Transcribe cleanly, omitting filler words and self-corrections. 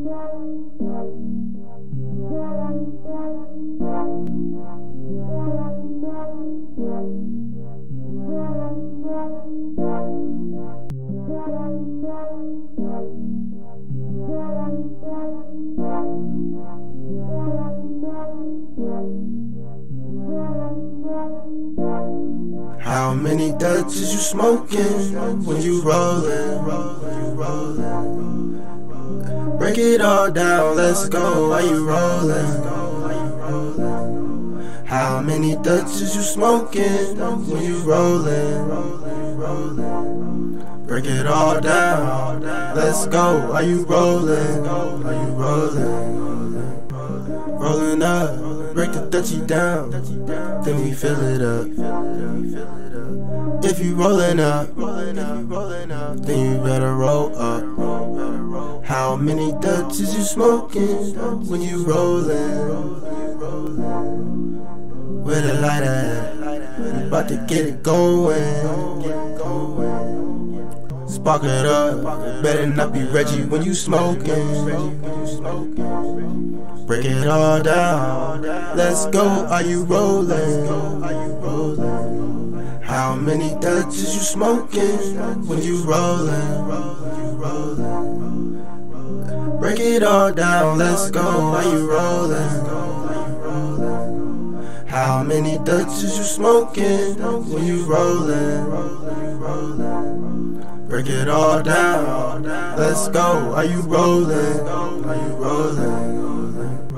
How many Dutch is you smoking when you rollin'? Break it all down, let's go. Why you rollin'? How many Dutch is you smoking when you rollin'? Break it all down, let's go. Why you rollin'? Why you rollin'? Rollin' up, break the Dutchie down, then we fill it up. If you rollin' up, then you better roll up. How many Dutch is you smoking when you rollin'? Where the light at? We bout to get it going. Spark it up, better not be Reggie when you smoking. Break it all down, let's go. Are you rollin'? How many Dutch is you smoking when you rollin'? Break it all down, let's go. Are you rollin'? How many Dutch is you smoking when you rollin'? Break it all down, let's go. Are you rollin'? Are you rollin'?